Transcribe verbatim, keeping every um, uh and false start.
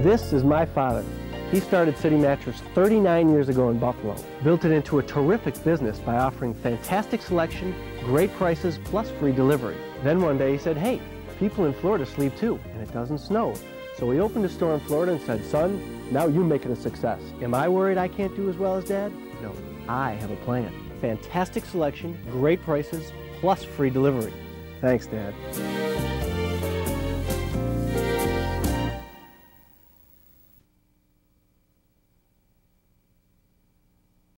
This is my father. He started City Mattress thirty-nine years ago in Buffalo. Built it into a terrific business by offering fantastic selection, great prices, plus free delivery. Then one day he said, hey, people in Florida sleep too, and it doesn't snow. So he opened a store in Florida and said, son, now you make it a success. Am I worried I can't do as well as Dad? No, I have a plan. Fantastic selection, great prices, plus free delivery. Thanks, Dad.